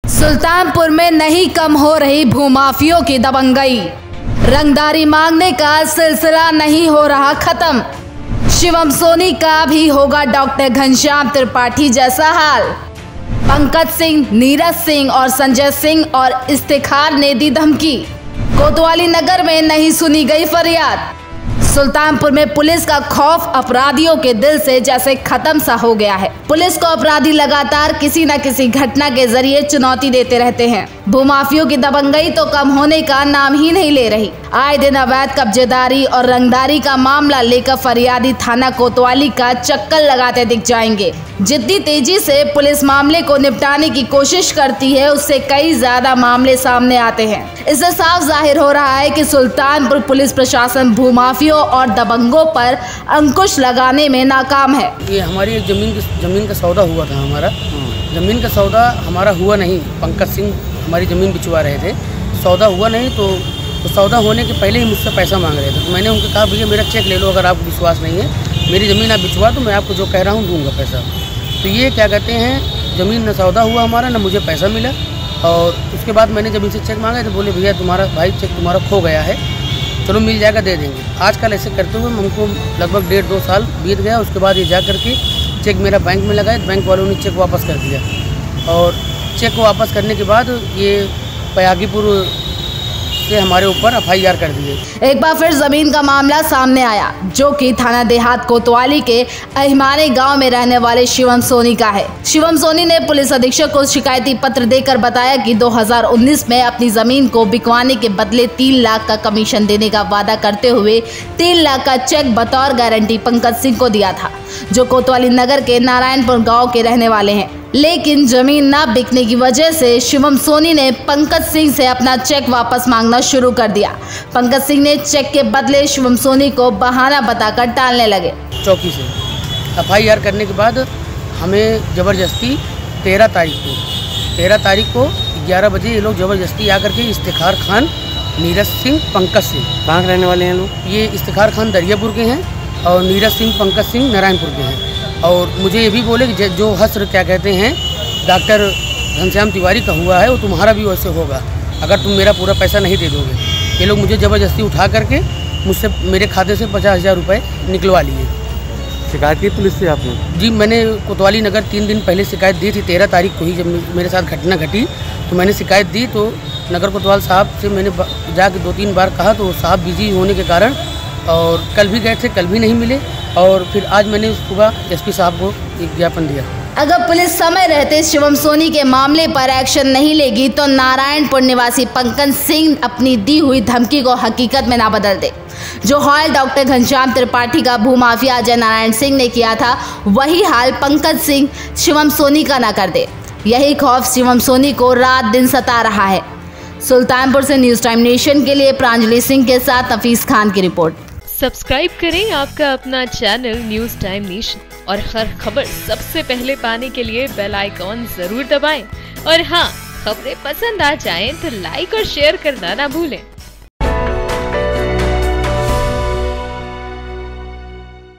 सुल्तानपुर में नहीं कम हो रही भूमाफियों की दबंगई, रंगदारी मांगने का सिलसिला नहीं हो रहा खत्म। शिवम सोनी का भी होगा डॉक्टर घनश्याम त्रिपाठी जैसा हाल। पंकज सिंह, नीरज सिंह और संजय सिंह और इफ्तिखार ने दी धमकी। कोतवाली नगर में नहीं सुनी गई फरियाद। सुल्तानपुर में पुलिस का खौफ अपराधियों के दिल से जैसे खत्म सा हो गया है। पुलिस को अपराधी लगातार किसी न किसी घटना के जरिए चुनौती देते रहते हैं। भूमाफियों की दबंगई तो कम होने का नाम ही नहीं ले रही। आए दिन अवैध कब्जेदारी और रंगदारी का मामला लेकर फरियादी थाना कोतवाली का चक्कर लगाते दिख जाएंगे। जितनी तेजी से पुलिस मामले को निपटाने की कोशिश करती है, उससे कई ज्यादा मामले सामने आते हैं। इससे साफ जाहिर हो रहा है कि सुल्तानपुर पुलिस प्रशासन भूमाफियों और दबंगों पर अंकुश लगाने में नाकाम है। ये हमारी एक जमीन का सौदा हुआ था। हमारा जमीन का सौदा हमारा हुआ नहीं। पंकज सिंह हमारी ज़मीन बिचवा रहे थे, सौदा हुआ नहीं। तो सौदा होने के पहले ही मुझसे पैसा मांग रहे थे। तो मैंने उनको कहा भैया मेरा चेक ले लो, अगर आपको विश्वास नहीं है मेरी ज़मीन आप बिचवा तो मैं आपको जो कह रहा हूँ दूंगा पैसा। तो ये क्या कहते हैं, ज़मीन न सौदा हुआ हमारा, न मुझे पैसा मिला। और उसके बाद मैंने जब इनसे चेक मांगा तो बोले भैया तुम्हारा भाई चेक तुम्हारा खो गया है, चलो मिल जाएगा दे देंगे। आजकल ऐसे करते हुए हमको लगभग 1.5-2 साल बीत गया। उसके बाद ये जा करके चेक मेरा बैंक में लगाए, बैंक वालों ने चेक वापस कर दिया। और चेक को वापस करने के बाद ये पयागीपुर से हमारे ऊपर FIR कर दिए। एक बार फिर जमीन का मामला सामने आया, जो कि थाना देहात कोतवाली के अहिमाने गांव में रहने वाले शिवम सोनी का है। शिवम सोनी ने पुलिस अधीक्षक को शिकायती पत्र देकर बताया कि 2019 में अपनी जमीन को बिकवाने के बदले 3 लाख का कमीशन देने का वादा करते हुए 3 लाख का चेक बतौर गारंटी पंकज सिंह को दिया था, जो कोतवाली नगर के नारायणपुर गाँव के रहने वाले हैं। लेकिन जमीन न बिकने की वजह से शिवम सोनी ने पंकज सिंह से अपना चेक वापस मांगना शुरू कर दिया। पंकज सिंह ने चेक के बदले शिवम सोनी को बहाना बताकर टालने लगे। चौकी से FIR करने के बाद हमें ज़बरदस्ती 13 तारीख को 11 बजे ये लोग ज़बरदस्ती आकर के इफ्तिखार खान, नीरज सिंह, पंकज सिंह, कहाँ रहने वाले हैं लोग? ये इफ्तिखार खान दरियापुर के हैं और नीरज सिंह, पंकज सिंह नारायणपुर के हैं। और मुझे ये भी बोले कि जो हस्र क्या कहते हैं डॉक्टर घनश्याम तिवारी का हुआ है वो तुम्हारा भी वैसे होगा अगर तुम मेरा पूरा पैसा नहीं दे दोगे। ये लोग मुझे ज़बरदस्ती उठा करके मुझसे मेरे खाते से 50,000 रुपये निकलवा लिए। शिकायत की पुलिस से आपने? जी, मैंने कोतवाली नगर 3 दिन पहले शिकायत दी थी। 13 तारीख को ही जब मेरे साथ घटना घटी तो मैंने शिकायत दी। तो नगर कोतवाल साहब से मैंने जाके 2-3 बार कहा तो साहब बिजी होने के कारण, और कल भी गए थे, कल भी नहीं मिले। और फिर आज मैंने सुबह SP साहब को एक ज्ञापन दिया। अगर पुलिस समय रहते शिवम सोनी के मामले पर एक्शन नहीं लेगी तो नारायणपुर निवासी पंकज सिंह अपनी दी हुई धमकी को हकीकत में ना बदल दे। जो हाल डॉक्टर घनश्याम त्रिपाठी का भूमाफिया अजय नारायण सिंह ने किया था, वही हाल पंकज सिंह शिवम सोनी का ना कर दे। यही खौफ शिवम सोनी को रात दिन सता रहा है। सुल्तानपुर से न्यूज़ टाइम नेशन के लिए प्रांजलि सिंह के साथ हफीज खान की रिपोर्ट। सब्सक्राइब करें आपका अपना चैनल न्यूज़ टाइम नेशन और हर खबर सबसे पहले पाने के लिए बेल आइकॉन जरूर दबाएं। और हाँ, खबरें पसंद आ जाएं तो लाइक और शेयर करना ना भूलें।